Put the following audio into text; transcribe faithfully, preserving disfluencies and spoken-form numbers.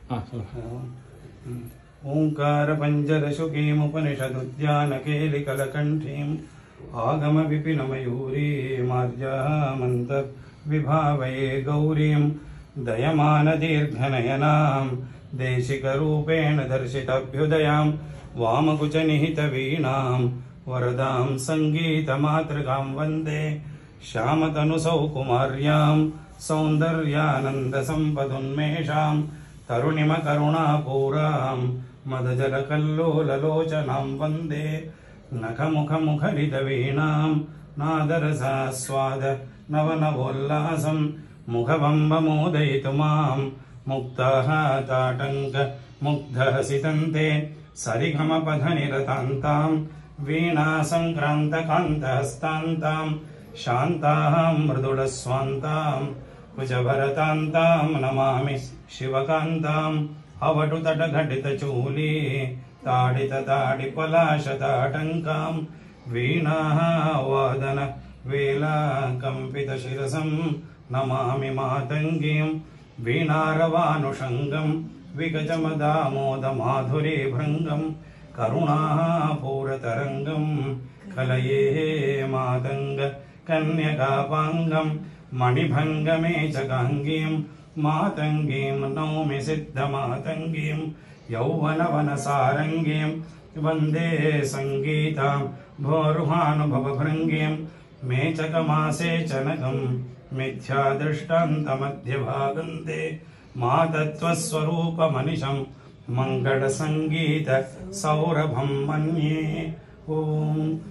ओंकार पंजर शुकीमुपनिषदुद्यान केलिकलकंठीम् आगम विपिन मयूरी मार्जामंतर विभावये गौरीं दयमान दीर्घनयनां देशिक रूपेण दर्शिताभ्युदयां वामकुच निहित वीणां वरदां संगीतमातृकां वन्दे श्यामतनुसौकुमार्यां सौन्दर्यानंद संपदुन्मेषां तरुणिम करुणापूरां मदजलकल्लोललोचनां वन्दे नखमुखमुखरितवीणां नादरसास्वाद नवनवोल्लासं मुखबम्बमोदयितु मां मुक्ताः ताटङ्क मुग्धहसितन्ते सरिगमपधनिरतान्तां वीणासङ्क्रान्तकान्तहस्तान्तां शान्ताः मृदुलस्वान्तां कुजभरतान्तां नमामि शिवकान्ताम् अवटुतटघटितचूली ताडितताडिपलाशताटङ्कां वीणाः वादन वेला कम्पितशिरसं नमामि मातङ्गीं वीणारवानुषङ्गं विगजमदामोदमाधुरीभृङ्गं करुणाः पूरतरङ्गं कलये मातङ्ग कन्यकापाङ्गं मणिभङ्गमेचकाङ्गीं मातङ्गीं नौमि सिद्धमातङ्गीं यौवनवनसारङ्गीं वन्दे सङ्गीतां भोरुहानुभवभृङ्गीं मेचकमासे चनकं मिथ्यादृष्टान्तमध्यभागन्ते मातत्वस्वरूपमनिशं मङ्गलसङ्गीत सौरभं मन्ये। ॐ